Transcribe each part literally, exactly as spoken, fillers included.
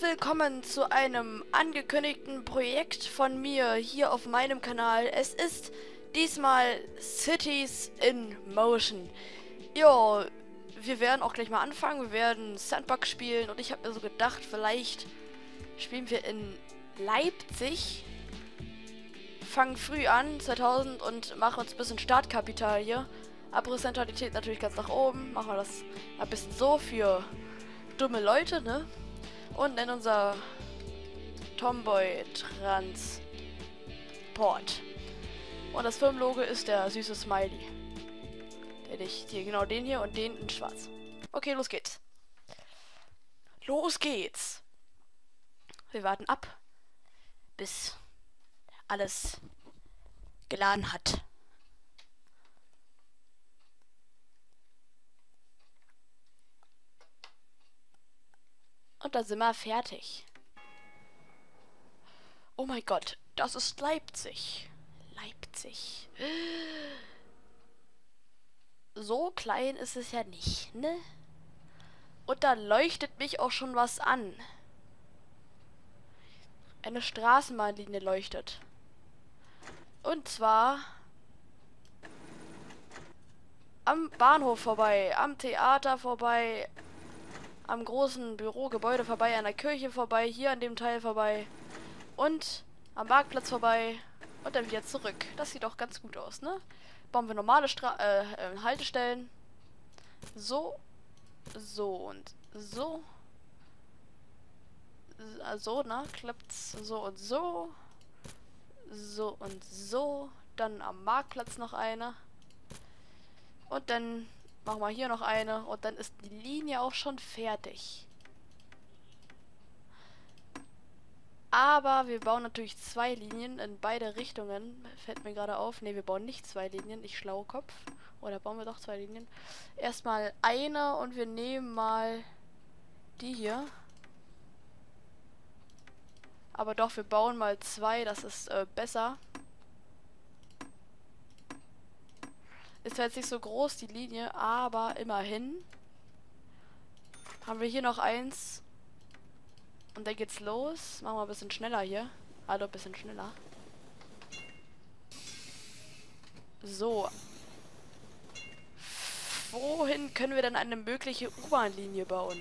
willkommen zu einem angekündigten Projekt von mir hier auf meinem Kanal. Es ist diesmal Cities in Motion. Jo, wir werden auch gleich mal anfangen. Wir werden Sandbox spielen und ich habe mir so gedacht, vielleicht spielen wir in Leipzig. Fangen früh an, zweitausend, und machen uns ein bisschen Startkapital hier. Abrissrentabilität natürlich ganz nach oben. Machen wir das ein bisschen so für dumme Leute, ne? Und in unser Tomboy Transport. Und das Firmenlogo ist der süße Smiley. Der dich hier, genau den hier und den in schwarz. Okay, los geht's. Los geht's. Wir warten ab, bis alles geladen hat. Und da sind wir fertig. Oh mein Gott, das ist Leipzig. Leipzig. So klein ist es ja nicht, ne? Und da leuchtet mich auch schon was an. Eine Straßenbahnlinie leuchtet. Und zwar am Bahnhof vorbei, am Theater vorbei, am großen Bürogebäude vorbei, an der Kirche vorbei, hier an dem Teil vorbei und am Marktplatz vorbei und dann wieder zurück. Das sieht doch ganz gut aus, ne? Bauen wir normale Stra äh, Haltestellen. So, so und so. So, ne? Klappt's so und so. So und so. Dann am Marktplatz noch eine. Und dann machen wir hier noch eine. Und dann ist die Linie auch schon fertig. Aber wir bauen natürlich zwei Linien in beide Richtungen. Fällt mir gerade auf. Ne, wir bauen nicht zwei Linien. Ich schlauer Kopf. Oder bauen wir doch zwei Linien. Erstmal eine und wir nehmen mal die hier. Aber doch, wir bauen mal zwei. Das ist äh, besser. Ist zwar jetzt nicht so groß, die Linie, aber immerhin haben wir hier noch eins. Und dann geht's los. Machen wir ein bisschen schneller hier. Also ein bisschen schneller. So. Wohin können wir denn eine mögliche U-Bahn-Linie bauen?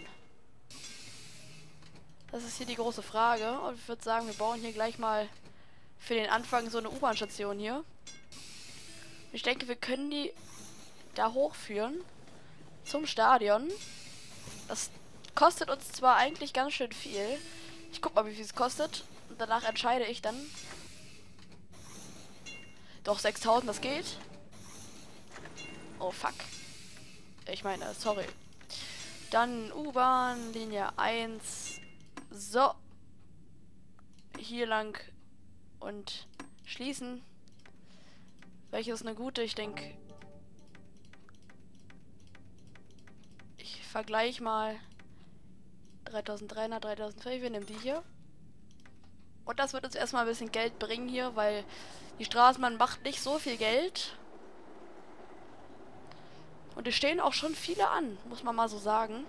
Das ist hier die große Frage. Und ich würde sagen, wir bauen hier gleich mal für den Anfang so eine U-Bahn-Station hier. Ich denke, wir können die da hochführen zum Stadion. Das kostet uns zwar eigentlich ganz schön viel. Ich guck mal, wie viel es kostet. Und danach entscheide ich dann. Doch, sechstausend, das geht. Oh, fuck. Ich meine, sorry. Dann U-Bahn, Linie eins. So. Hier lang. Und schließen. Welches ist eine gute? Ich denke... Ich vergleiche mal... dreitausenddreihundert, dreitausendfünfhundert, wir nehmen die hier. Und das wird uns erstmal ein bisschen Geld bringen hier, weil die Straßenbahn macht nicht so viel Geld. Und es stehen auch schon viele an, muss man mal so sagen.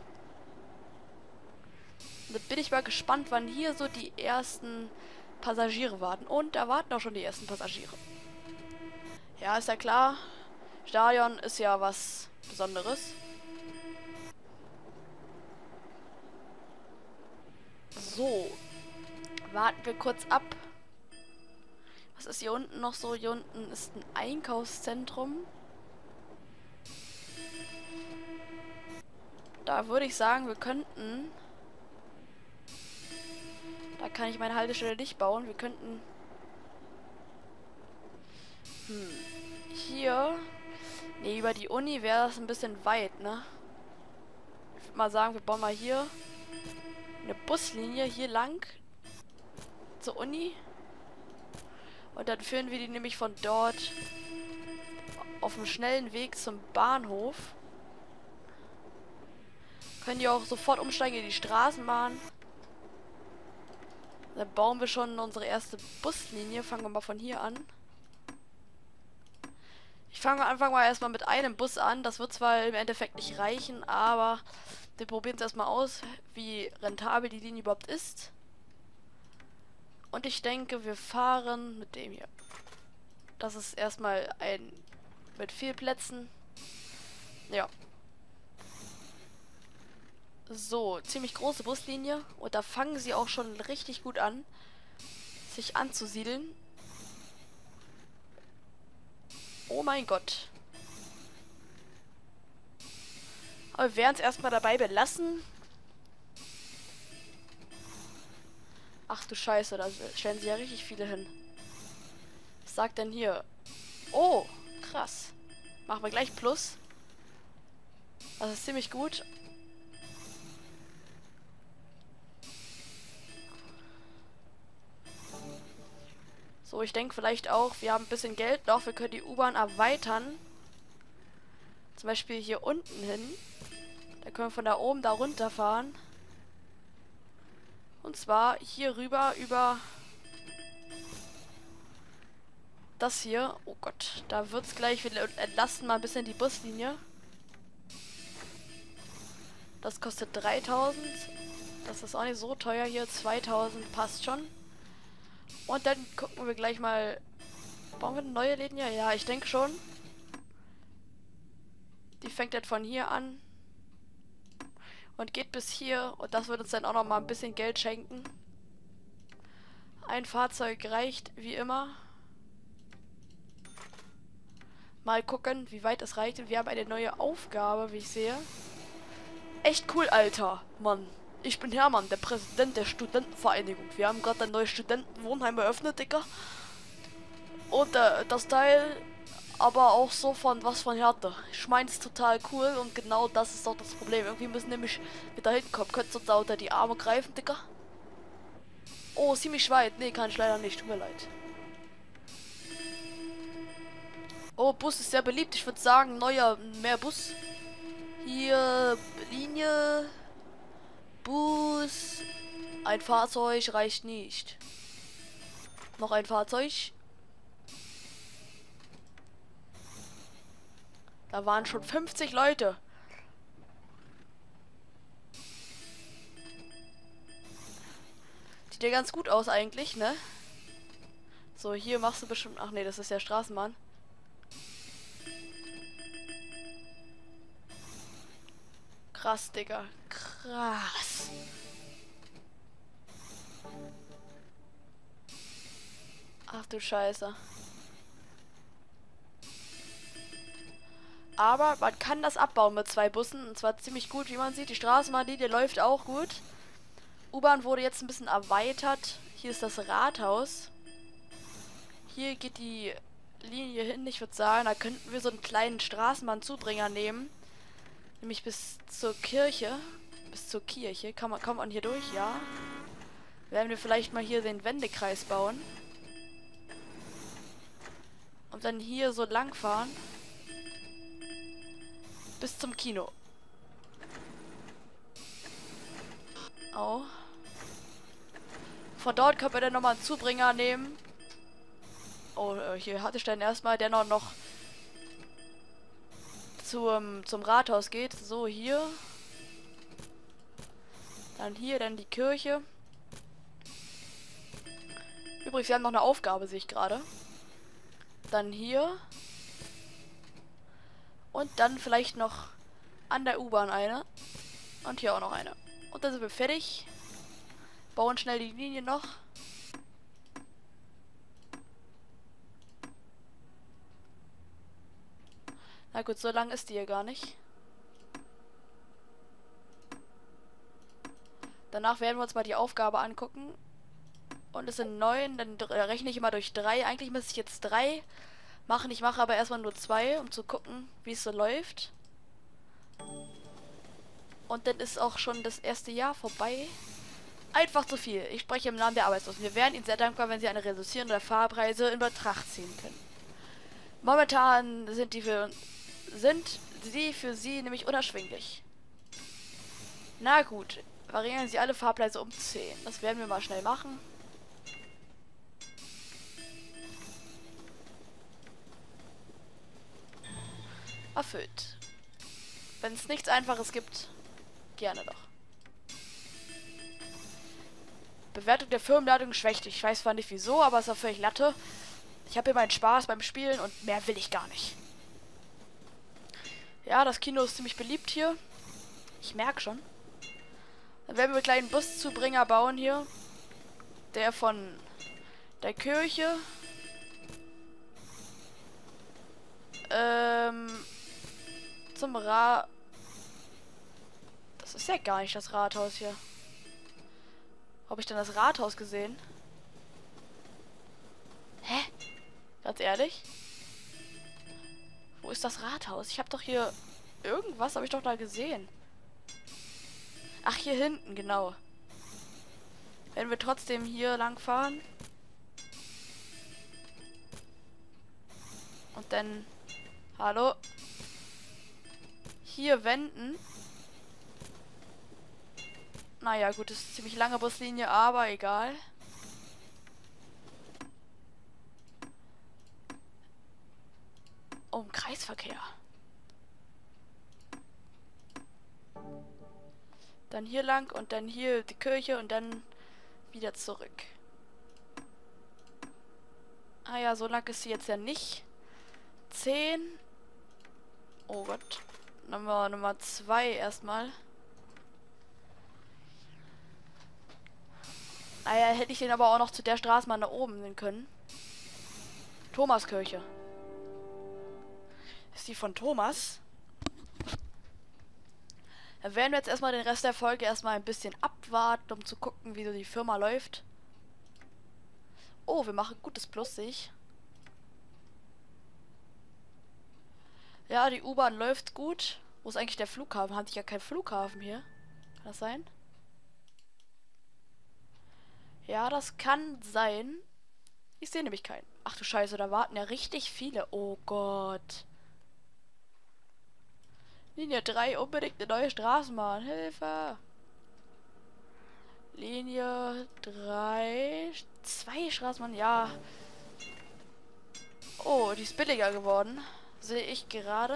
Und jetzt bin ich mal gespannt, wann hier so die ersten Passagiere warten. Und da warten auch schon die ersten Passagiere. Ja, ist ja klar. Stadion ist ja was Besonderes. So. Warten wir kurz ab. Was ist hier unten noch so? Hier unten ist ein Einkaufszentrum. Da würde ich sagen, wir könnten... Da kann ich meine Haltestelle nicht bauen. Wir könnten... Hm. Hier... Ne, über die Uni wäre das ein bisschen weit, ne? Ich würde mal sagen, wir bauen mal hier eine Buslinie hier lang zur Uni. Und dann führen wir die nämlich von dort auf einem schnellen Weg zum Bahnhof. Können die auch sofort umsteigen in die Straßenbahn. Dann bauen wir schon unsere erste Buslinie. Fangen wir mal von hier an. Ich fange einfach mal erstmal mit einem Bus an. Das wird zwar im Endeffekt nicht reichen, aber wir probieren es erstmal aus, wie rentabel die Linie überhaupt ist. Und ich denke, wir fahren mit dem hier. Das ist erstmal ein mit vier Plätzen. Ja. So, ziemlich große Buslinie. Und da fangen sie auch schon richtig gut an, sich anzusiedeln. Oh mein Gott. Aber wir werden es erstmal dabei belassen. Ach du Scheiße, da stellen sie ja richtig viele hin. Was sagt denn hier? Oh, krass. Machen wir gleich Plus. Das ist ziemlich gut. So, ich denke vielleicht auch, wir haben ein bisschen Geld noch. Wir können die U-Bahn erweitern. Zum Beispiel hier unten hin. Da können wir von da oben da runter fahren. Und zwar hier rüber über das hier. Oh Gott, da wird es gleich. Wir entlasten mal ein bisschen die Buslinie. Das kostet dreitausend. Das ist auch nicht so teuer hier. zweitausend passt schon. Und dann gucken wir gleich mal. Bauen wir eine neue Linie? Ja, ich denke schon. Die fängt jetzt von hier an. Und geht bis hier. Und das wird uns dann auch noch mal ein bisschen Geld schenken. Ein Fahrzeug reicht, wie immer. Mal gucken, wie weit es reicht. Und wir haben eine neue Aufgabe, wie ich sehe. Echt cool, Alter. Mann. Ich bin Hermann, der Präsident der Studentenvereinigung. Wir haben gerade ein neues Studentenwohnheim eröffnet, Digga. Und äh, das Teil aber auch so von was von Härte. Ich meine, es ist total cool und genau das ist doch das Problem. Irgendwie müssen nämlich wieder hinkommen. Könnt ihr uns da unter die Arme greifen, Digga? Oh, ziemlich weit. Nee, kann ich leider nicht. Tut mir leid. Oh, Bus ist sehr beliebt. Ich würde sagen, neuer, mehr Bus. Hier, Linie, Bus. Ein Fahrzeug reicht nicht. Noch ein Fahrzeug. Da waren schon fünfzig Leute. Sieht ja ganz gut aus eigentlich, ne? So, hier machst du bestimmt... Ach nee, das ist ja Straßenbahn. Krass, Digga. Krass. Ach du Scheiße. Aber man kann das abbauen mit zwei Bussen. Und zwar ziemlich gut, wie man sieht. Die Straßenbahnlinie läuft auch gut. U-Bahn wurde jetzt ein bisschen erweitert. Hier ist das Rathaus. Hier geht die Linie hin. Ich würde sagen, da könnten wir so einen kleinen Straßenbahnzubringer nehmen. Nämlich bis zur Kirche. Bis zur Kirche. Kann man, kommt man hier durch? Ja. Werden wir vielleicht mal hier den Wendekreis bauen. Und dann hier so lang fahren. Bis zum Kino. Oh. Von dort können wir dann nochmal einen Zubringer nehmen. Oh, hier hatte ich dann erstmal, der noch, noch zum, zum Rathaus geht. So, hier. Dann hier, dann die Kirche. Übrigens, wir haben noch eine Aufgabe, sehe ich gerade. Dann hier. Und dann vielleicht noch an der U-Bahn eine. Und hier auch noch eine. Und dann sind wir fertig. Bauen schnell die Linie noch. Na gut, so lang ist die hier gar nicht. Danach werden wir uns mal die Aufgabe angucken. Und es sind neun, dann rechne ich immer durch drei. Eigentlich müsste ich jetzt drei machen. Ich mache aber erstmal nur zwei, um zu gucken, wie es so läuft. Und dann ist auch schon das erste Jahr vorbei. Einfach zu viel. Ich spreche im Namen der Arbeitslosen. Wir wären Ihnen sehr dankbar, wenn Sie eine Reduzierung der Fahrpreise in Betracht ziehen können. Momentan sind die für sind sie für Sie nämlich unerschwinglich. Na gut, variieren Sie alle Fahrpreise um zehn. Das werden wir mal schnell machen. erfüllt. Wenn es nichts Einfaches gibt, gerne doch. Bewertung der Firmenladung schwächt. Ich weiß zwar nicht wieso, aber es war völlig Latte. Ich habe hier meinen Spaß beim Spielen und mehr will ich gar nicht. Ja, das Kino ist ziemlich beliebt hier. Ich merke schon. Dann werden wir einen kleinen Buszubringer bauen hier. Der von der Kirche ähm, zum Ra... Das ist ja gar nicht das Rathaus hier. Habe ich denn das Rathaus gesehen? Hä? Ganz ehrlich? Wo ist das Rathaus? Ich habe doch hier... Irgendwas habe ich doch da gesehen. Ach, hier hinten, genau. Wenn wir trotzdem hier lang fahren. Und dann... Hallo? Hier wenden. Naja, gut, das ist eine ziemlich lange Buslinie, aber egal. Oh, Kreisverkehr. Dann hier lang und dann hier die Kirche und dann wieder zurück. Ah ja, so lang ist sie jetzt ja nicht. Zehn. Oh Gott. Nummer, Nummer zwei erstmal. Ah ja, hätte ich den aber auch noch zu der Straßenbahn da oben nehmen können. Thomaskirche. Ist die von Thomas? Da werden wir jetzt erstmal den Rest der Folge erstmal ein bisschen abwarten, um zu gucken, wie so die Firma läuft. Oh, wir machen gutes Plus, sehe ich. Ja, die U-Bahn läuft gut. Wo ist eigentlich der Flughafen? Hatte ich ja keinen Flughafen hier. Kann das sein? Ja, das kann sein. Ich sehe nämlich keinen. Ach du Scheiße, da warten ja richtig viele. Oh Gott. Linie drei, unbedingt eine neue Straßenbahn. Hilfe! Linie drei. Zwei Straßenbahnen, ja. Oh, die ist billiger geworden. Sehe ich gerade.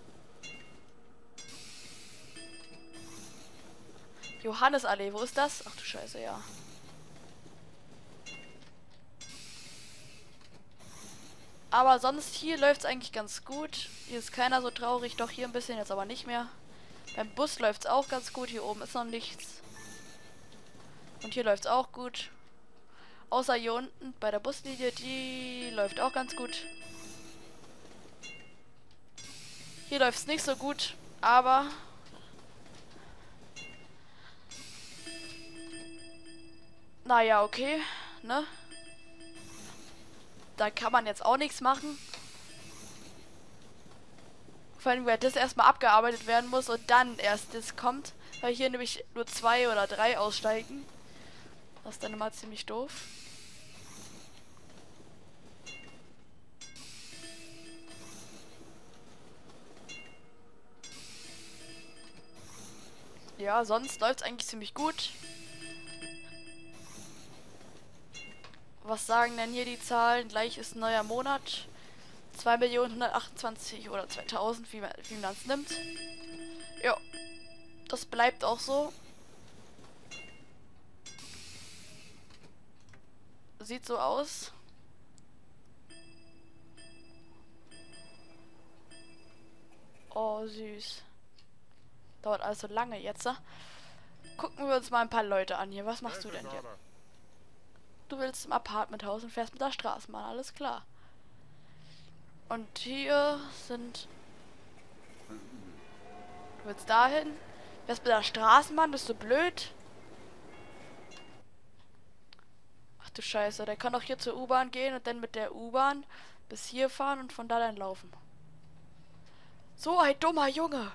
Johannesallee, wo ist das? Ach du Scheiße, ja. Aber sonst hier läuft es eigentlich ganz gut. Hier ist keiner so traurig, doch hier ein bisschen, jetzt aber nicht mehr. Beim Bus läuft es auch ganz gut, hier oben ist noch nichts. Und hier läuft es auch gut. Außer hier unten bei der Buslinie, die läuft auch ganz gut. Hier läuft es nicht so gut, aber... Naja, okay, ne? Da kann man jetzt auch nichts machen. Vor allem, weil das erstmal abgearbeitet werden muss und dann erst das kommt. Weil hier nämlich nur zwei oder drei aussteigen. Das ist dann immer ziemlich doof. Ja, sonst läuft es eigentlich ziemlich gut. Was sagen denn hier die Zahlen? Gleich ist ein neuer Monat. zwei Millionen hundertachtundzwanzig oder zweitausend, wie man wie man es nimmt. Ja, das bleibt auch so. Sieht so aus. Oh, süß. Dauert alles so lange jetzt. Ne? Gucken wir uns mal ein paar Leute an hier. Was machst du denn hier? Du willst im Apartmenthaus und fährst mit der Straßenbahn, alles klar. Und hier sind... Du willst dahin? Fährst mit der Straßenbahn, bist du blöd? Ach du Scheiße, der kann doch hier zur U-Bahn gehen und dann mit der U-Bahn bis hier fahren und von da dann laufen. So ein dummer Junge!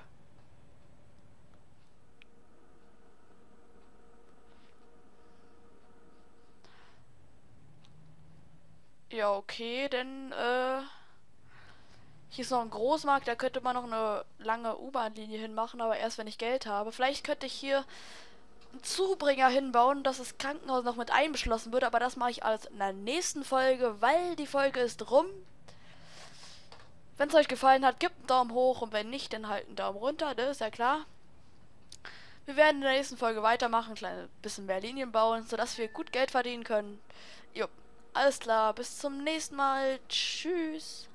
Ja, okay, denn, äh... hier ist noch ein Großmarkt, da könnte man noch eine lange U-Bahn-Linie hinmachen, aber erst wenn ich Geld habe. Vielleicht könnte ich hier einen Zubringer hinbauen, dass das Krankenhaus noch mit einbeschlossen wird, aber das mache ich alles in der nächsten Folge, weil die Folge ist rum. Wenn es euch gefallen hat, gebt einen Daumen hoch und wenn nicht, dann halt einen Daumen runter, das ist ja klar. Wir werden in der nächsten Folge weitermachen, ein kleines bisschen mehr Linien bauen, sodass wir gut Geld verdienen können. Jo, alles klar, bis zum nächsten Mal. Tschüss.